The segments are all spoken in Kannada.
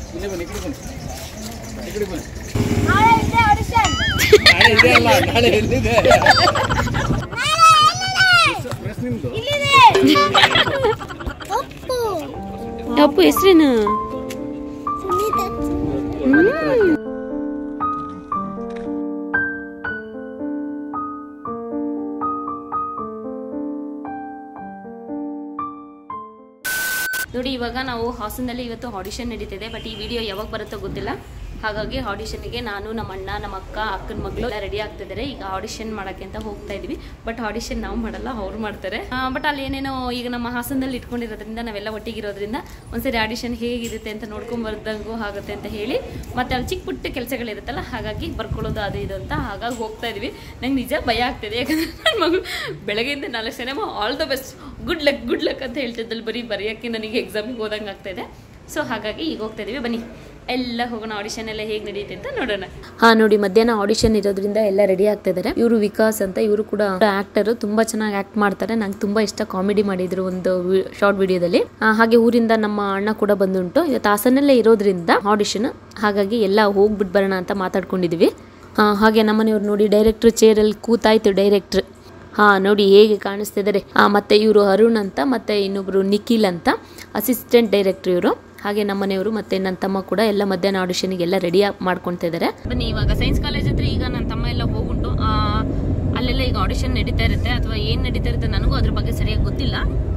ಇಲ್ಲೇ ಬನ್ನಿ, ಈ ಕಡೆ ಬನ್ನಿ, ಈ ಕಡೆ ಬನ್ನಿ. ನಾಳೆ ಇದೆ ಆಡಿಷನ್. ನಾಳೆ ಇದೆ ಅಲ್ಲ, ನಾಳೆ ಎಲ್ಲಿದೆ? ಪ್ರೆಸ್ ನಿಮ್ದು ಇಲ್ಲಿದೆ. ಅಪ್ಪು ಅಪ್ಪು ಹೆಸರೇನು? ಸುನೀತಾ. ನೋಡಿ ಇವಾಗ ನಾವು ಹಾಸನದಲ್ಲಿ ಇವತ್ತು ಆಡಿಷನ್ ನಡೀತಿದೆ. ಬಟ್ ಈ ವಿಡಿಯೋ ಯಾವಾಗ ಬರುತ್ತೋ ಗೊತ್ತಿಲ್ಲ. ಹಾಗಾಗಿ ಆಡಿಷನ್ಗೆ ನಾನು, ನಮ್ಮ ಅಣ್ಣ, ನಮ್ಮ ಅಕ್ಕ, ಅಕ್ಕನ ಮಗಳು ಎಲ್ಲ ರೆಡಿ ಆಗ್ತಿದ್ದಾರೆ. ಈಗ ಆಡಿಷನ್ ಮಾಡೋಕ್ಕೆ ಅಂತ ಹೋಗ್ತಾ ಇದೀವಿ. ಬಟ್ ಆಡಿಷನ್ ನಾವು ಮಾಡಲ್ಲ, ಅವ್ರು ಮಾಡ್ತಾರೆ. ಬಟ್ ಅಲ್ಲಿ ಏನೇನೋ ಈಗ ನಮ್ಮ ಹಾಸನದಲ್ಲಿ ಇಟ್ಕೊಂಡಿರೋದ್ರಿಂದ ನಾವೆಲ್ಲ ಒಟ್ಟಿಗಿರೋದ್ರಿಂದ ಒಂದ್ಸರಿ ಆಡಿಷನ್ ಹೇಗಿರುತ್ತೆ ಅಂತ ನೋಡ್ಕೊಂಬರ್ದಂಗೂ ಆಗುತ್ತೆ ಅಂತ ಹೇಳಿ, ಮತ್ತೆ ಅಲ್ಲಿ ಚಿಕ್ಕ ಪುಟ್ಟ ಕೆಲಸಗಳಿರುತ್ತಲ್ಲ, ಹಾಗಾಗಿ ಬರ್ಕೊಳ್ಳೋದು ಅದು ಇದು ಅಂತ ಹಾಗಾಗಿ ಹೋಗ್ತಾ ಇದೀವಿ. ನಂಗೆ ನಿಜ ಭಯ ಆಗ್ತಿದೆ. ಯಾಕಂದ್ರೆ ನನ್ನ ಮಗಳು ಬೆಳಗ್ಗೆಯಿಂದ 4 cinema all the best, good luck ಅಂತ ಹೇಳ್ತಿದ್ದಲ್ಲಿ ಬರೀ ಬರೆಯೋಕ್ಕೆ ನನಗೆ ಎಕ್ಸಾಮಿಗೆ ಹೋದಂಗೆ ಆಗ್ತಾಯಿದೆ. ಸೊ ಹಾಗಾಗಿ ಈಗ ಹೋಗ್ತಾ ಇದೀವಿ. ಬನ್ನಿ ಎಲ್ಲ ಹೋಗೋಣ, ಆಡಿಷನ್ ಎಲ್ಲ ಹೇಗೆ ನಡೆಯುತ್ತೆ ಅಂತ ನೋಡೋಣ. ನೋಡಿ ಮಧ್ಯಾಹ್ನ ಆಡಿಷನ್ ಇರೋದ್ರಿಂದ ಎಲ್ಲ ರೆಡಿ ಆಗ್ತಾ ಇದ್ದಾರೆ. ಇವರು ವಿಕಾಸ್ ಅಂತ, ಇವರು ಕೂಡ ಆಕ್ಟರ್, ತುಂಬಾ ಚೆನ್ನಾಗಿ ಆಕ್ಟ್ ಮಾಡ್ತಾರೆ. ನಂಗೆ ತುಂಬಾ ಇಷ್ಟ. ಕಾಮಿಡಿ ಮಾಡಿದ್ರು ಒಂದು ಶಾರ್ಟ್ ವಿಡಿಯೋದಲ್ಲಿ. ಹಾಗೆ ಊರಿಂದ ನಮ್ಮ ಅಣ್ಣ ಕೂಡ ಬಂದುಂಟು. ಇವತ್ತು ಹಾಸನಲ್ಲೇ ಇರೋದ್ರಿಂದ ಆಡಿಷನ್, ಹಾಗಾಗಿ ಎಲ್ಲ ಹೋಗ್ಬಿಟ್ಟು ಬರೋಣ ಅಂತ ಮಾತಾಡ್ಕೊಂಡಿದೀವಿ. ಹಾಗೆ ನಮ್ಮನೆಯವ್ರು ನೋಡಿ ಡೈರೆಕ್ಟರ್ ಚೇರಲ್ಲಿ ಕೂತಾಯ್ತು ಡೈರೆಕ್ಟರ್. ನೋಡಿ ಹೇಗೆ ಕಾಣಿಸ್ತಿದ್ದಾರೆ. ಮತ್ತೆ ಇವರು ಅರುಣ್ ಅಂತ, ಮತ್ತೆ ಇನ್ನೊಬ್ರು ನಿಖಿಲ್ ಅಂತ ಅಸಿಸ್ಟೆಂಟ್ ಡೈರೆಕ್ಟರ್ ಇವರು. ಹಾಗೆ ನಮ್ಮನೆಯವರು ಮತ್ತೆ ನನ್ನ ತಮ್ಮ ಕೂಡ ಎಲ್ಲ ಮಧ್ಯಾಹ್ನ ಆಡಿಷನ್ಗೆ ಎಲ್ಲ ರೆಡಿ ಮಾಡ್ಕೊಳ್ತಾ ಇದ್ದಾರೆ. ಬನ್ನಿ ಇವಾಗ ಸೈನ್ಸ್ ಕಾಲೇಜ್ ಹತ್ರ ಈಗ ನನ್ನ ತಮ್ಮ ಎಲ್ಲ ಹೋಗುಂಟು. ಅಲ್ಲೆಲ್ಲ ಈಗ ಆಡಿಷನ್ ನಡೀತಾ ಇರುತ್ತೆ, ಅಥವಾ ಏನು ನಡೀತಾ ಇರುತ್ತೆ ನನಗೂ ಅದ್ರ ಬಗ್ಗೆ ಸರಿಯಾಗಿ ಗೊತ್ತಿಲ್ಲ.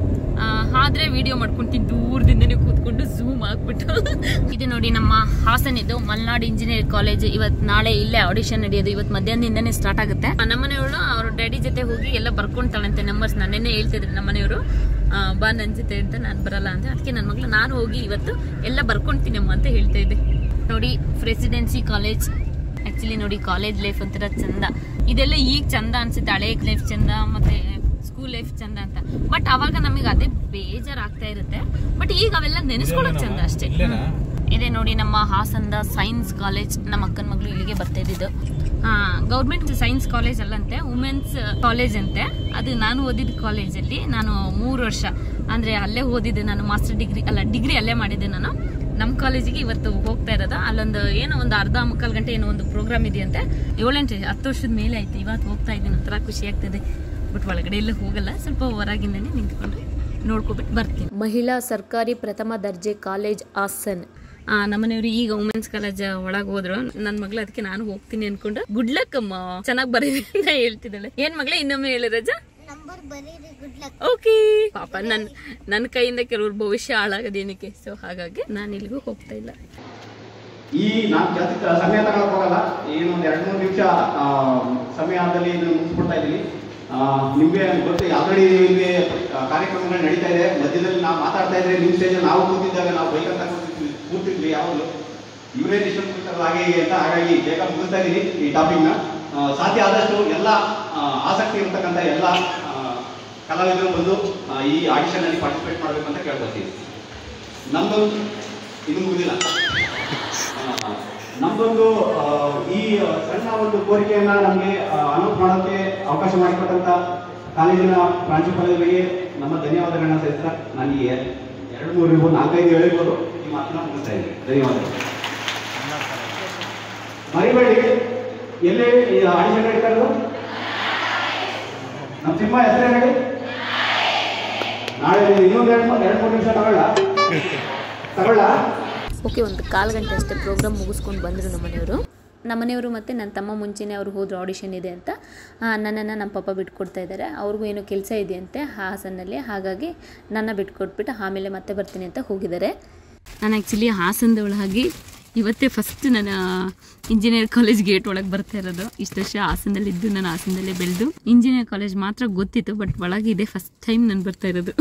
ಆದ್ರೆ ವಿಡಿಯೋ ಮಾಡ್ಕೊಂತೀನಿ ದೂರದಿಂದನೇ ಕೂತ್ಕೊಂಡು ಝೂಮ್ ಆಗ್ಬಿಟ್ಟು. ಇದು ನೋಡಿ ನಮ್ಮ ಹಾಸನಿದ್ದು ಮಲ್ನಾಡು ಇಂಜಿನಿಯರಿಂಗ್ ಕಾಲೇಜ್. ನಾಳೆ ಇಲ್ಲೇ ಆಡಿಷನ್ ನಡೆಯೋದು. ಇವತ್ತು ಮಧ್ಯಾಹ್ನದಿಂದನೇ ಸ್ಟಾರ್ಟ್ ಆಗುತ್ತೆ. ನಮ್ಮನೆಯವರು ಅವ್ರ ಡ್ಯಾಡಿ ಜೊತೆ ಹೋಗಿ ಎಲ್ಲ ಬರ್ಕೊಂತಾಳಂತೆ ನಂಬರ್ಸ್. ನನ್ನೇನೆ ಹೇಳ್ತಿದ್ರು ನಮ್ಮನೆಯವರು, ಬಾ ನನ್ನ ಜೊತೆ ಅಂತ. ನಾನು ಬರಲ್ಲ ಅಂತ. ಅದಕ್ಕೆ ನನ್ನ ಮಗಳು ನಾನು ಹೋಗಿ ಇವತ್ತು ಎಲ್ಲ ಬರ್ಕೊಂತೀನಮ್ಮ ಅಂತ ಹೇಳ್ತಾ ಇದ್ದೆ. ನೋಡಿ ಪ್ರೆಸಿಡೆನ್ಸಿ ಕಾಲೇಜ್. ಆಕ್ಚುಲಿ ನೋಡಿ ಕಾಲೇಜ್ ಲೈಫ್ ಒಂಥರ ಚಂದ. ಇದೆಲ್ಲ ಈಗ ಚಂದ ಅನ್ಸುತ್ತೆ, ಹಳೆ ಲೈಫ್ ಚಂದ ಮತ್ತೆ ಸ್ಕೂಲ್ ಲೈಫ್ ಚಂದ ಅಂತ. ಬಟ್ ಅವಾಗ ನಮಗೆ ಅದೇ ಬೇಜಾರಾಗ್ತಾ ಇರುತ್ತೆ. ಬಟ್ ಈಗ ಅವೆಲ್ಲ ನೆನೆಸ್ಕೊಳ್ಳೋದು ಚಂದ ಅಷ್ಟೇ. ಇದೆ ನೋಡಿ ನಮ್ಮ ಹಾಸನದ ಸೈನ್ಸ್ ಕಾಲೇಜ್. ನಮ್ಮ ಅಕ್ಕನ ಮಗಳು ಇಲ್ಲಿಗೆ ಬರ್ತಾ ಇದ್ದಿದ್ದು. ಗೌರ್ಮೆಂಟ್ ಸೈನ್ಸ್ ಕಾಲೇಜ್ ಅಲ್ಲಂತೆ, ವುಮೆನ್ಸ್ ಕಾಲೇಜ್ ಅಂತೆ. ಅದು ನಾನು ಓದಿದ ಕಾಲೇಜಲ್ಲಿ ನಾನು 3 ವರ್ಷ ಅಂದ್ರೆ ಅಲ್ಲೇ ಓದಿದ್ದೆ. ನಾನು ಮಾಸ್ಟರ್ ಡಿಗ್ರಿ ಅಲ್ಲೇ ಮಾಡಿದ್ದೆ ನಾನು. ನಮ್ಮ ಕಾಲೇಜಿಗೆ ಇವತ್ತು ಹೋಗ್ತಾ ಇರೋದು. ಅಲ್ಲೊಂದು ಏನೋ ಒಂದು ಅರ್ಧ ಮುಕ್ಕಾಲು ಗಂಟೆ ಏನೋ ಒಂದು ಪ್ರೋಗ್ರಾಮ್ ಇದೆಯಂತೆ. 7-10 ವರ್ಷದ ಮೇಲೆ ಆಯ್ತು. ಇವತ್ತು ಹೋಗ್ತಾ ಇದ್ದೀನಿ, ಒಂಥರ ಖುಷಿ ಆಗ್ತದೆ. ಬಟ್ ಒಳಗಡೆ ಎಲ್ಲ ಹೋಗಲ್ಲ, ಸ್ವಲ್ಪ ಹೊರಗಿಂದನೇ ನಿಂತ್ಕೊಂಡು ನೋಡ್ಕೊಬಿಟ್ಟು ಬರ್ತೀನಿ. ಮಹಿಳಾ ಸರ್ಕಾರಿ ಪ್ರಥಮ ದರ್ಜೆ ಕಾಲೇಜ್ ಹಾಸನ್. ನಮ್ಮನೆಯವರು ಈಗ ವುಮೆನ್ಸ್ ಕಾಲೇಜ್ ಒಳಗೆ ಹೋದ್ರು. ನನ್ನ ಮಗಳು ಅದಕ್ಕೆ ನಾನು ಹೋಗ್ತೀನಿ ಅನ್ಕೊಂಡು. ಗುಡ್ ಲಕ್ ಅಮ್ಮ, ಚೆನ್ನಾಗಿ ಬರೀರಿ ಅಂತ ಹೇಳ್ತಿದ್ದಾಳೆ. ಏನ್ ಮಗಳೇ ಇನ್ನೊಮ್ಮೆ ಹೇಳಿ ರಜಾ? ಓಕೆ ಪಾಪ, ನನ್ನ ಕೈಯಿಂದ ಕೆಲವ್ರ ಭವಿಷ್ಯ ಹಾಳಾಗದೇನಕ್ಕೆ. ಸೊ ಹಾಗಾಗಿ ನಾನು ಇಲ್ಲಿಗೂ ಹೋಗ್ತಾ ಇಲ್ಲ. ಈ ನಾನು ಜಾಸ್ತಿ ಸಮಯ ತಗೊಳಕ್ ಹೋಗಲ್ಲ. ಏನೊಂದು 2-3 ನಿಮಿಷ ಸಮಯದಲ್ಲಿ ಮುಗಿಸ್ಬಿಡ್ತಾ ಇದ್ದೀನಿ. ನಿಮಗೆ ಗೊತ್ತು, ಆಲ್ರೆಡಿ ನಿಮಗೆ ಕಾರ್ಯಕ್ರಮಗಳು ನಡೀತಾ ಇದೆ. ಮಧ್ಯದಲ್ಲಿ ನಾವು ಮಾತಾಡ್ತಾ ಇದ್ರೆ ನಿಮ್ಮ ಸ್ಟೇಜ್ ನಾವು ಕೂತಿದ್ದಾಗ ನಾವು ಬೈಕ್ ಅಂತ ಕೂರ್ತಿದ್ವಿ ಯಾವಾಗಲೂ. ಇವರೇ ಇಷ್ಟೊಂದು ಕೂತಾರಲ್ಲ ಹಾಗೆ ಹೀಗೆ ಅಂತ. ಹಾಗಾಗಿ ಬೇಗ ಮುಗಿಸ್ತಾ ಇದ್ದೀನಿ ಈ ಟಾಪಿಕ್ನ. ಸಾಧ್ಯ ಆದಷ್ಟು ಎಲ್ಲ ಆಸಕ್ತಿ ಇರತಕ್ಕಂಥ ಎಲ್ಲ ಕಲಾವಿದರು ಬಂದು ಈ ಆಡಿಷನಲ್ಲಿ ಪಾರ್ಟಿಸಿಪೇಟ್ ಮಾಡಬೇಕು ಅಂತ ಕೇಳ್ಕೊಳ್ತೀವಿ. ನಮ್ದೊಂದು ಇದು ಮುಗಿದಿಲ್ಲ. ನಮ್ದೊಂದು ಈ ಸಣ್ಣ ಒಂದು ಕೋರಿಕೆಯನ್ನ ನಮಗೆ ಅನೌನ್ಸ್ ಮಾಡೋಕ್ಕೆ ಅವಕಾಶ ಮಾಡಿಕೊಟ್ಟಂತ ಕಾಲೇಜಿನ ಪ್ರಾಂಶುಪಾಲರಿಗೆ ನಮ್ಮ ಧನ್ಯವಾದಗಳನ್ನ ಸಲ್ಲಿಸ್ತಾ ನನಗೆ 2-3 ಇರ್ಬೋದು, 4-5 ಹೇಳಿರ್ಬೋದು. ಈ ಮಾತನ್ನ ಮುಗಿಸ್ತಾ ಇದ್ದೀನಿ. ಧನ್ಯವಾದಗಳು. ಮರಿಬೇಡಿ, ಎಲ್ಲಿ ಆಡಿಷನ್ ನಡೀತಾ ಇರೋದು? ನಮ್ಮ ಸಿನಿಮಾ ಹೆಸರೇ ಹೇಳಿ. ನಾಳೆ ಇನ್ನೊಂದು 2-3 ನಿಮಿಷ ತಗೊಳ್ಳ. ಓಕೆ, ಒಂದು 1/4 ಗಂಟೆ ಅಷ್ಟೇ ಪ್ರೋಗ್ರಾಮ್ ಮುಗಿಸ್ಕೊಂಡು ಬಂದರು ನಮ್ಮನೆಯವರು ಮತ್ತು ನನ್ನ ತಮ್ಮ. ಮುಂಚೆನೇ ಅವ್ರು ಹೋದ್ರು ಆಡಿಷನ್ ಇದೆ ಅಂತ. ನನ್ನನ್ನು ನಮ್ಮ ಪಾಪ ಬಿಟ್ಕೊಡ್ತಾ ಇದ್ದಾರೆ. ಅವ್ರಿಗೂ ಏನೋ ಕೆಲಸ ಇದೆಯಂತೆ ಹಾಸನಲ್ಲಿ. ಹಾಗಾಗಿ ನನ್ನ ಬಿಟ್ಕೊಟ್ಬಿಟ್ಟು ಆಮೇಲೆ ಮತ್ತೆ ಬರ್ತೀನಿ ಅಂತ ಹೋಗಿದ್ದಾರೆ. ನಾನು ಆ್ಯಕ್ಚುಲಿ ಹಾಸನದೊಳಗಾಗಿ ಇವತ್ತೇ ಫಸ್ಟ್ ನಾನು ಇಂಜಿನಿಯರ್ ಕಾಲೇಜ್ ಗೇಟ್ ಒಳಗೆ ಬರ್ತಾ ಇರೋದು. ಇಷ್ಟು ವರ್ಷ ಹಾಸನದಲ್ಲಿದ್ದು, ನಾನು ಹಾಸನದಲ್ಲೇ ಬೆಳೆದು. ಇಂಜಿನಿಯರ್ ಕಾಲೇಜ್ ಮಾತ್ರ ಗೊತ್ತಿತ್ತು, ಬಟ್ ಒಳಗೆ ಇದೆ ಫಸ್ಟ್ ಟೈಮ್ ನಾನು ಬರ್ತಾ ಇರೋದು.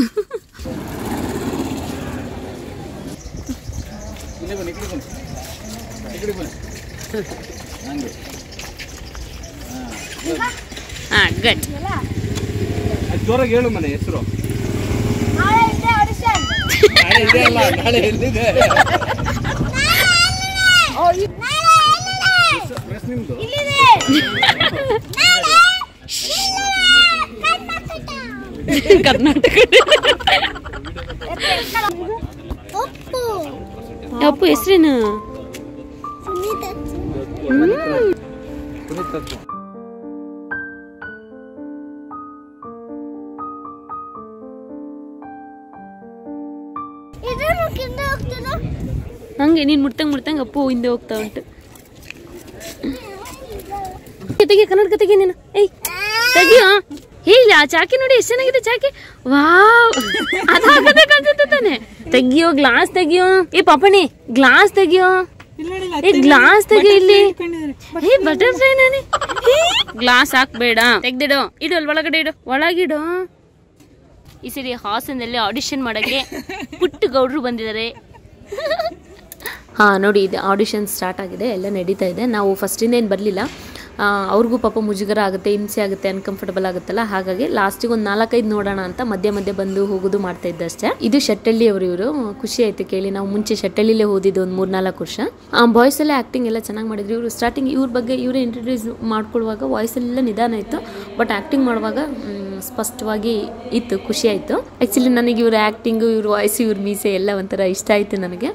ಜೋರಾಗಿ ಹೇಳು ಮನೆ ಹೆಸರು. ನಾಳೆ ಇದೆ ಆಡಿಷನ್. ನಾಳೆ ಇದೆ ಅಲ್ಲ, ನಾಳೆ ಎಲ್ಲಿದೆ? ಪ್ರೆಸ್ ನಿಮ್ದು ಇಲ್ಲಿದೆ. ಕರ್ನಾಟಕ. ಅಪ್ಪು ಅಪ್ಪು ಹೆಸರೇನು? ಹಂಗೆ ನೀನ್ ಮುಟ್ತಂಗ್ ಅಪ್ಪು ಹಿಂದೆ ಹೋಗ್ತಾ ಉಂಟು. ತೆಗಿ ಕನ್ನಡ ತೆಗಿ ನೀನು. ಏಯ್ ತೆಗಿಯೋ. ಇಲ್ಲ ಆ ಚಾಕಿ ನೋಡಿ ಎಷ್ಟು ಚೆನ್ನಾಗಿದೆ ಚಾಕಿ. ವಾವ್ ಅದಾಗದೆ ಕಾಣ್ಸುತ್ತೆ ತಾನೆ. ತೆಗಿಯೋ ಗ್ಲಾಸ್ ತೆಗಿಯೋ. ಏ ಪಾಪಣಿ ಗ್ಲಾಸ್ ತೆಗಿಯೋ. ಏ ಗ್ಲಾಸ್ ತೆಗಿಯೋ ಇಲ್ಲಿ. ಏ ಬಟರ್ಫ್ಲೈ ನಾನೇ. ಗ್ಲಾಸ್ ಹಾಕ್ಬೇಡ ತೆಗ್ದಿಡು. ಇಡು ಅಲ್ಲಿ ಒಳಗಡೆ ಇಡು. ಒಳಗಿಡು. ಈ ಸರಿ ಹಾಸನದಲ್ಲಿ ಆಡಿಷನ್ ಮಾಡಕ್ಕೆ ಪುಟ್ಟ ಗೌಡ್ರು ಬಂದಿದ್ದಾರೆ. ನೋಡಿ ಇದು ಆಡಿಷನ್ ಸ್ಟಾರ್ಟ್ ಆಗಿದೆ, ಎಲ್ಲ ನಡೀತಾ ಇದೆ. ನಾವು ಫಸ್ಟಿಂದ ಏನು ಬರಲಿಲ್ಲ, ಅವ್ರಿಗೂ ಪಾಪ ಮುಜುಗರ ಆಗುತ್ತೆ, ಹಿಂಸೆ ಆಗುತ್ತೆ, ಅನ್ಕಂಫರ್ಟಬಲ್ ಆಗುತ್ತಲ್ಲ, ಹಾಗಾಗಿ ಲಾಸ್ಟಿಗೆ ಒಂದು 4-5 ನೋಡೋಣ ಅಂತ ಮಧ್ಯೆ ಬಂದು ಹೋಗೋದು ಮಾಡ್ತಾ ಇದ್ದ ಅಷ್ಟೇ. ಇದು ಶೆಟ್ಟಳ್ಳಿ ಅವರು. ಇವರು ಖುಷಿ ಆಯ್ತು ಕೇಳಿ. ನಾವು ಮುಂಚೆ ಶೆಟ್ಟಳ್ಳಿಲೇ ಓದಿದ್ದು ಒಂದು 3-4 ವರ್ಷ. ಬಾಯ್ಸ್ ಎಲ್ಲ ಆ್ಯಕ್ಟಿಂಗ್ ಎಲ್ಲ ಚೆನ್ನಾಗಿ ಮಾಡಿದ್ರು. ಇವರು ಸ್ಟಾರ್ಟಿಂಗ್ ಇವ್ರ ಬಗ್ಗೆ ಇವರೇ ಇಂಟ್ರೊಡ್ಯೂಸ್ ಮಾಡ್ಕೊಳ್ಳುವಾಗ ವಾಯ್ಸ್ ಎಲ್ಲ ನಿಧಾನ ಇತ್ತು, ಬಟ್ ಆ್ಯಕ್ಟಿಂಗ್ ಮಾಡುವಾಗ ಸ್ಪಷ್ಟವಾಗಿ ಇತ್ತು, ಖುಷಿ ಆಯಿತು. ಆ್ಯಕ್ಚುಲಿ ನನಗೆ ಇವ್ರ ಆ್ಯಕ್ಟಿಂಗು, ಇವ್ರ ವಾಯ್ಸ್, ಇವ್ರ ಮೀಸೆ ಎಲ್ಲ ಒಂಥರ ಇಷ್ಟ ಆಯಿತು ನನಗೆ.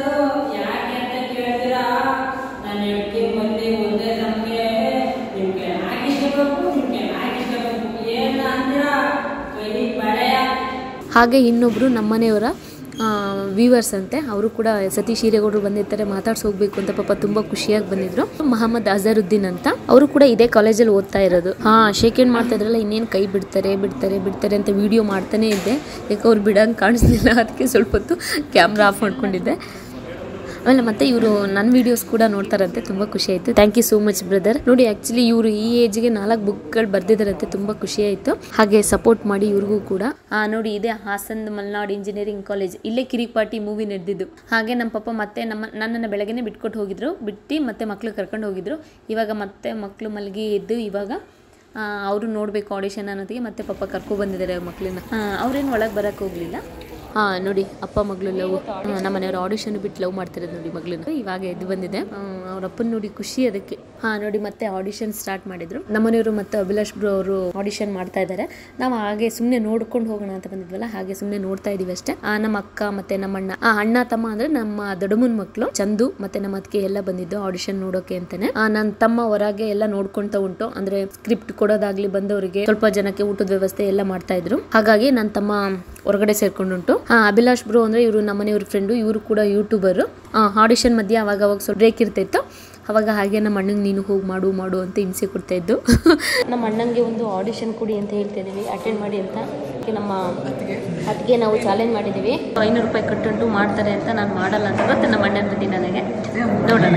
ಹಾಗೆ ಇನ್ನೊಬ್ರು ನಮ್ಮನೆಯವರ ವ್ಯೂವರ್ಸ್ ಅಂತೆ, ಅವರು ಕೂಡ ಸತೀಶ್ ಈರೇಗೌಡರು ಬಂದಿರ್ತಾರೆ, ಮಾತಾಡ್ಸಿ ಹೋಗ್ಬೇಕು ಅಂತ ಪಾಪ ತುಂಬಾ ಖುಷಿಯಾಗಿ ಬಂದಿದ್ರು. ಮೊಹಮ್ಮದ್ ಅಜರುದ್ದೀನ್ ಅಂತ, ಅವರು ಕೂಡ ಇದೇ ಕಾಲೇಜಲ್ಲಿ ಓದ್ತಾ ಇರೋದು. ಶೇಕ್ ಹ್ಯಾಂಡ್ ಮಾಡ್ತಾ ಇದ್ರಲ್ಲ, ಇನ್ನೇನು ಕೈ ಬಿಡ್ತಾರೆ ಅಂತ ವಿಡಿಯೋ ಮಾಡ್ತಾನೆ ಇದ್ದೆ. ಯಾಕೆ ಅವ್ರು ಬಿಡಂಗೆ ಕಾಣಿಸ್ಲಿಲ್ಲ, ಅದಕ್ಕೆ ಸ್ವಲ್ಪ ಹೊತ್ತು ಕ್ಯಾಮ್ರಾ ಆಫ್ ಮಾಡ್ಕೊಂಡಿದ್ದೆ. ಆಮೇಲೆ ಮತ್ತೆ ಇವರು ನನ್ನ ವಿಡಿಯೋಸ್ ಕೂಡ ನೋಡ್ತಾರಂತೆ, ತುಂಬ ಖುಷಿ ಆಯಿತು. Thank you so much brother. ನೋಡಿ ಆ್ಯಕ್ಚುಲಿ ಇವರು ಈ ಏಜ್ಗೆ 4 ಬುಕ್ಗಳು ಬರ್ದಿದ್ದಾರಂತೆ, ತುಂಬ ಖುಷಿ ಆಯಿತು. ಹಾಗೆ ಸಪೋರ್ಟ್ ಮಾಡಿ ಇವ್ರಿಗೂ ಕೂಡ. ನೋಡಿ ಇದೆ ಹಾಸನ ಮಲ್ನಾಡ್ ಇಂಜಿನಿಯರಿಂಗ್ ಕಾಲೇಜ್, ಇಲ್ಲೇ ಕಿರಿಪಾಟಿ ಮೂವಿ ನಡೆದಿದ್ದು. ಹಾಗೆ ನಮ್ಮ ಪಾಪ ಮತ್ತೆ ನನ್ನನ್ನು ಬೆಳಗ್ಗೆನೇ ಬಿಟ್ಕೊಟ್ಟು ಹೋಗಿದ್ರು, ಬಿಟ್ಟು ಮತ್ತೆ ಮಕ್ಕಳು ಕರ್ಕೊಂಡು ಹೋಗಿದ್ರು. ಇವಾಗ ಮತ್ತೆ ಮಕ್ಕಳು ಮಲಗಿ ಎದ್ದು ಇವಾಗ ಅವರು ನೋಡಬೇಕು ಆಡಿಷನ್ ಅನ್ನೋದಕ್ಕೆ ಮತ್ತೆ ಪಾಪ ಕರ್ಕೊಬಂದಿದ್ದಾರೆ ಮಕ್ಕಳನ್ನ. ಅವ್ರೇನು ಒಳಗೆ ಬರೋಕ್ಕೆ ಹೋಗಲಿಲ್ಲ. ನೋಡಿ ಅಪ್ಪ ಮಗಳು ಲವ್, ನಮ್ಮ ಮನೆಯವರು ಆಡಿಷನ್ ಬಿಟ್ಟು ಲವ್ ಮಾಡ್ತಿರೋದು ನೋಡಿ ಮಗಳನ್ನ. ಇವಾಗ ಎದ್ದು ಬಂದಿದೆ, ಅವ್ರ ಅಪ್ಪನ ನೋಡಿ ಖುಷಿ ಅದಕ್ಕೆ. ನೋಡಿ ಮತ್ತೆ ಆಡಿಷನ್ ಸ್ಟಾರ್ಟ್ ಮಾಡಿದ್ರು. ನಮ್ಮನೆಯವರು ಮತ್ತೆ ಅಭಿಲಾಷ್ ಬ್ರೋ ಅವರು ಆಡಿಷನ್ ಮಾಡ್ತಾ ಇದ್ದಾರೆ. ನಾವು ಹಾಗೆ ಸುಮ್ಮನೆ ನೋಡ್ಕೊಂಡು ಹೋಗೋಣ ಅಂತ ಬಂದಿದ್ವಲ್ಲ, ಹಾಗೆ ಸುಮ್ಮನೆ ನೋಡ್ತಾ ಇದೀವಿ ಅಷ್ಟೇ. ನಮ್ಮ ಅಕ್ಕ ಮತ್ತೆ ನಮ್ಮ ಅಣ್ಣ ತಮ್ಮ ಅಂದ್ರೆ ನಮ್ಮ ದೊಡ್ಡಮ್ಮನ ಮಕ್ಕಳು ಚಂದು ಮತ್ತೆ ನಮ್ಮ ಅದಕ್ಕೆ ಎಲ್ಲ ಬಂದಿದ್ದು ಆಡಿಷನ್ ನೋಡೋಕೆ ಅಂತಾನೆ. ನನ್ನ ತಮ್ಮ ಹೊರಗೆ ಎಲ್ಲ ನೋಡ್ಕೊಂತ ಉಂಟು, ಅಂದ್ರೆ ಸ್ಕ್ರಿಪ್ಟ್ ಕೊಡೋದಾಗ್ಲಿ, ಬಂದವರಿಗೆ ಸ್ವಲ್ಪ ಜನಕ್ಕೆ ಊಟದ ವ್ಯವಸ್ಥೆ ಎಲ್ಲ ಮಾಡ್ತಾ ಇದ್ರು. ಹಾಗಾಗಿ ನನ್ನ ತಮ್ಮ ಹೊರಗಡೆ ಸೇರ್ಕೊಂಡುಂಟು. ಅಭಿಲಾಷ್ ಬ್ರೋ ಅಂದ್ರೆ ಇವರು ನಮ್ಮನೆಯವ್ರ ಫ್ರೆಂಡು, ಇವರು ಕೂಡ ಯೂಟ್ಯೂಬರ್. ಆಡಿಷನ್ ಮಧ್ಯೆ ಅವಾಗ ಸ್ವಲ್ಪ ಬ್ರೇಕ್ ಇರ್ತಿತ್ತು, ಅವಾಗ ಹಾಗೆ ನಮ್ಮ ಅಣ್ಣಂಗೆ ನೀನು ಹೋಗಿ ಮಾಡು ಅಂತ ಹಿಂಸೆ ಕೊಡ್ತಾ ಇದ್ದು. ನಮ್ಮ ಅಣ್ಣಂಗೆ ಒಂದು ಆಡಿಷನ್ ಕೊಡಿ ಅಂತ ಹೇಳ್ತಾ ಇದೀವಿ, ಅಟೆಂಡ್ ಮಾಡಿ ಅಂತ. ನಮ್ಮ ಅದಕ್ಕೆ ನಾವು ಚಾಲೆಂಜ್ ಮಾಡಿದ್ದೀವಿ, 500 ರೂಪಾಯಿ ಕಟ್ಟುಂಟು ಮಾಡ್ತಾರೆ ಅಂತ. ನಾನು ಮಾಡಲ್ಲ ಅಂತ ಗೊತ್ತೆ ನಮ್ಮ ಅಣ್ಣನ ಬುದ್ಧಿ ನನಗೆ. ನೋಡೋಣ.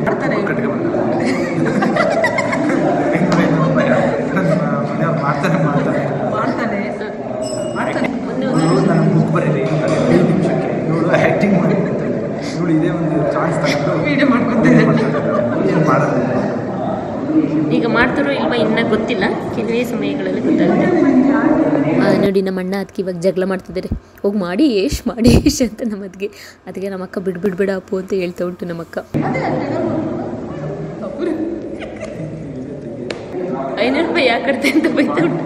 ಈಗ ಮಾಡ್ತಾರೋ ಇಲ್ವಾ ಇನ್ನ ಗೊತ್ತಿಲ್ಲ, ಕೆಲವೇ ಸಮಯಗಳಲ್ಲಿ ಗೊತ್ತಾಗುತ್ತೆ. ನೋಡಿ ನಮ್ಮ ಅಣ್ಣ ಅದಕ್ಕೆ ಇವಾಗ ಜಗಳ ಮಾಡ್ತಿದ್ದಾರೆ, ಹೋಗಿ ಮಾಡಿ ಏಶ್ ಅಂತ ನಮ್ಮ ಅದಕ್ಕೆ ನಮ್ಮ ಅಕ್ಕ ಬಿಡ್ಬೇಡ ಅಪ್ಪು ಅಂತ ಹೇಳ್ತಾ ಉಂಟು ನಮ್ಮ ಅಕ್ಕ. 500 ರೂಪಾಯಿ ಯಾಕೆ ಕಟ್ತೆ ಅಂತ ಬೈತಾ ಉಂಟು.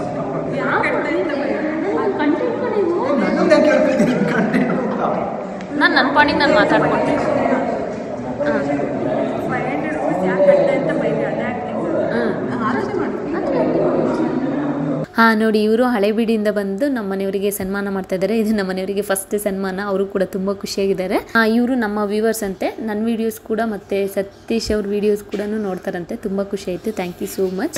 ನಾನು ನನ್ನ ಪಾಡಿಗೆ ನಾನು ಮಾತಾಡ್ಕೊಳ್ತೇನೆ. ನೋಡಿ ಇವರು ಹಳೆಬೀಡಿಯಿಂದ ಬಂದು ನಮ್ಮ ಮನೆಯವರಿಗೆ ಸನ್ಮಾನ ಮಾಡ್ತಾ ಇದ್ದಾರೆ. ಇದು ನಮ್ಮ ಮನೆಯವರಿಗೆ ಫಸ್ಟ್ ಸನ್ಮಾನ, ಅವರು ಕೂಡ ತುಂಬ ಖುಷಿಯಾಗಿದ್ದಾರೆ. ಇವರು ನಮ್ಮ ವ್ಯೂವರ್ಸ್ ಅಂತೆ, ನನ್ನ ವಿಡಿಯೋಸ್ ಕೂಡ ಮತ್ತೆ ಸತೀಶ್ ಅವ್ರ ವಿಡಿಯೋಸ್ ಕೂಡ ನೋಡ್ತಾರಂತೆ. ತುಂಬ ಖುಷಿ ಆಯಿತು. Thank you so much.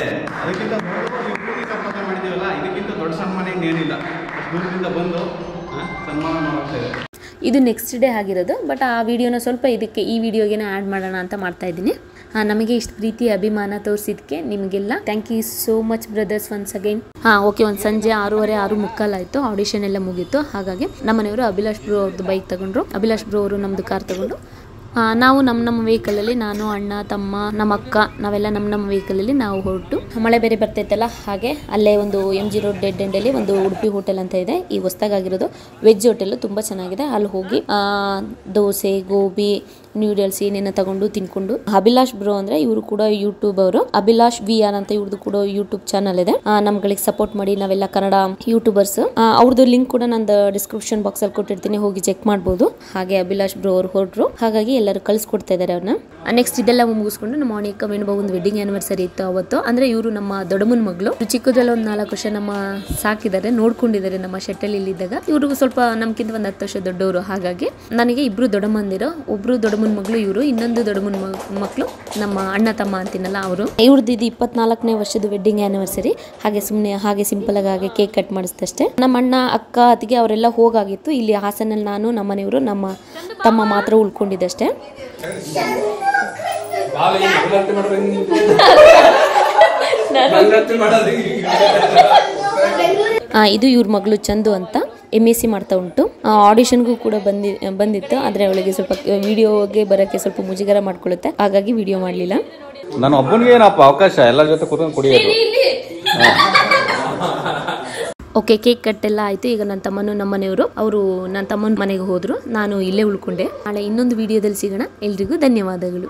ಇದು ನೆಕ್ಸ್ಟ್ ಡೇ ಆಗಿರೋದು, ಬಟ್ ಆ ವಿಡಿಯೋನ ಸ್ವಲ್ಪ ಈ ವಿಡಿಯೋಗೆ ಆ್ಯಡ್ ಮಾಡೋಣ ಅಂತ ಮಾಡ್ತಾ ಇದ್ದೀನಿ. ನಮಗೆ ಇಷ್ಟು ಪ್ರೀತಿ ಅಭಿಮಾನ ತೋರಿಸಿದಕ್ಕೆ ನಿಮಗೆಲ್ಲ thank you so much brothers once again. Okay, ಒಂದು ಸಂಜೆ 6:30 ಆಯಿತು, ಆಡಿಷನ್ ಎಲ್ಲ ಮುಗೀತು. ಹಾಗಾಗಿ ನಮ್ಮ ಮನೆಯವರು ಅಭಿಲಾಷ್ ಬ್ರೋ ಅವ್ರದ್ದು ಬೈಕ್ ತಗೊಂಡ್ರು, ಅಭಿಲಾಷ್ ಬ್ರೋ ಅವರು ನಮ್ಮದು ಕಾರ್ ತಗೊಂಡು ನಾವು ನಮ್ಮ ವೆಹಿಕಲಲ್ಲಿ ನಾನು ಅಣ್ಣ ತಮ್ಮ ನಮ್ಮ ಅಕ್ಕ ನಾವೆಲ್ಲ ನಮ್ಮ ವೆಹಿಕಲಲ್ಲಿ ನಾವು ಹೊರಟು ಮಳೆ ಬೇರೆ ಬರ್ತೈತಲ್ಲ ಹಾಗೆ ಅಲ್ಲೇ ಒಂದು MG ರೋಡ್ ಡೆಡ್ ಎಂಡಲ್ಲಿ ಒಂದು ಉಡುಪಿ ಹೋಟೆಲ್ ಅಂತ ಇದೆ. ಈ ಹೊಸದಾಗಿರೋದು ವೆಜ್ ಹೋಟೆಲ್ ತುಂಬ ಚೆನ್ನಾಗಿದೆ. ಅಲ್ಲಿ ಹೋಗಿ ದೋಸೆ ಗೋಬಿ ನ್ಯೂಡಲ್ಸ್ ಏನೇನೋ ತಗೊಂಡು ತಿನ್ಕೊಂಡು ಅಭಿಲಾಷ್ ಬ್ರೋ ಅಂದ್ರೆ ಇವರು ಕೂಡ ಯೂಟ್ಯೂಬ್ ಅವರು ಅಭಿಲಾಷ್ VR ಅಂತ ಇವ್ರದ್ದು ಕೂಡ ಯೂಟ್ಯೂಬ್ ಚಾನಲ್ ಇದೆ. ನಮ್ಗಳಿಗೆ ಸಪೋರ್ಟ್ ಮಾಡಿ ನಾವೆಲ್ಲ ಕನ್ನಡ ಯೂಟ್ಯೂಬರ್ಸ್. ಅವ್ರದ್ದು ಲಿಂಕ್ ಕೂಡ ನಂದು ಡಿಸ್ಕ್ರಿಪ್ಷನ್ ಬಾಕ್ಸ್ ಅಲ್ಲಿ ಕೊಟ್ಟಿರ್ತೀನಿ, ಹೋಗಿ ಚೆಕ್ ಮಾಡಬಹುದು. ಹಾಗೆ ಅಭಿಲಾಷ್ ಬ್ರೋ ಅವರು ಹೊರಟ್ರು, ಹಾಗಾಗಿ ಎಲ್ಲರೂ ಕಳ್ಸಿಕೊಡ್ತಾ ಇದಾರೆ ಅವ್ರನ್ನ. ನೆಕ್ಸ್ಟ್ ಇದೆಲ್ಲ ಮುಗಿಸ್ಕೊಂಡು ನಮ್ಮ ಮೋನಿಕಾ ವೇಣುಬಾ ಒಂದು ವೆಡ್ಡಿಂಗ್ ಆನಿವರ್ಸರಿ ಇತ್ತು ಅವತ್ತು. ಅಂದ್ರೆ ಇವರು ನಮ್ಮ ದೊಡ್ಡಮ್ಮನ ಮಗಳು. ಚಿಕ್ಕದ್ರಲ್ಲಿ ಒಂದು 4 ವರ್ಷ ನಮ್ಮ ಸಾಕಿದ್ದಾರೆ, ನೋಡ್ಕೊಂಡಿದ್ದಾರೆ ನಮ್ಮ ಶೆಟ್ಟಲ್ಲಿ ಇಲ್ಲಿದ್ದಾಗ. ಇವ್ರಿಗೂ ಸ್ವಲ್ಪ ನಮ್ಕಿಂತ ಒಂದು 10 ವರ್ಷ ದೊಡ್ಡವರು. ಹಾಗಾಗಿ ನನಗೆ ಇಬ್ರು ದೊಡ್ಡಮ್ಮಂದಿರು, ಒಬ್ರು ದೊಡ್ಡಮ್ಮನ ಮಗಳು ಇವರು, ಇನ್ನೊಂದು ದೊಡ್ಡಮ್ಮನ ಮಕ್ಕಳು ನಮ್ಮ ಅಣ್ಣ ತಮ್ಮ ಅಂತೀನಲ್ಲ ಅವರು. ಇವ್ರದ್ದು ಇದು 24ನೇ ವರ್ಷದ ವೆಡ್ಡಿಂಗ್ ಆನಿವರ್ಸರಿ. ಹಾಗೆ ಸುಮ್ಮನೆ ಹಾಗೆ ಸಿಂಪಲ್ ಆಗಿ ಕೇಕ್ ಕಟ್ ಮಾಡಿಸ್ತಷ್ಟೇ. ನಮ್ಮ ಅಣ್ಣ ಅಕ್ಕ ಅತ್ತಿಗೆ ಅವರೆಲ್ಲ ಹೋಗಾಗಿತ್ತು. ಇಲ್ಲಿ ಹಾಸನಲ್ಲಿ ನಾನು ನಮ್ಮ ಮನೆಯವರು ನಮ್ಮ ತಮ್ಮ ಮಾತ್ರ ಉಳ್ಕೊಂಡಿದ್ದಷ್ಟೇ. ಇದು ಇವ್ರ ಮಗಳು ಚಂದು ಅಂತ MSc ಮಾಡ್ತಾ ಉಂಟು. ಆಡಿಷನ್ಗೂ ಕೂಡ ಬಂದಿತ್ತು, ಆದರೆ ಅವಳಿಗೆ ಸ್ವಲ್ಪ ವಿಡಿಯೋಗೆ ಬರೋಕ್ಕೆ ಸ್ವಲ್ಪ ಮುಜುಗರ ಮಾಡ್ಕೊಳ್ಳುತ್ತೆ, ಹಾಗಾಗಿ ವಿಡಿಯೋ ಮಾಡಲಿಲ್ಲ. ನಾನು ಒಬ್ಬನಿಗೆ ಏನಪ್ಪ ಅವಕಾಶ, ಎಲ್ಲರ ಜೊತೆ ಕೂತ್ಕೊಂಡು ಕುಡಿಯೋದು. ಓಕೆ, ಕೇಕ್ ಕಟ್ ಎಲ್ಲ ಆಯ್ತು. ಈಗ ನನ್ನ ತಮ್ಮನು ನಮ್ಮ ಮನೆಯವರು ಅವರು ನನ್ನ ತಮ್ಮನ ಮನೆಗೆ ಹೋದ್ರು, ನಾನು ಇಲ್ಲೇ ಉಳ್ಕೊಂಡೆ. ನಾಳೆ ಇನ್ನೊಂದು ವಿಡಿಯೋದಲ್ಲಿ ಸಿಗೋಣ. ಎಲ್ರಿಗೂ ಧನ್ಯವಾದಗಳು.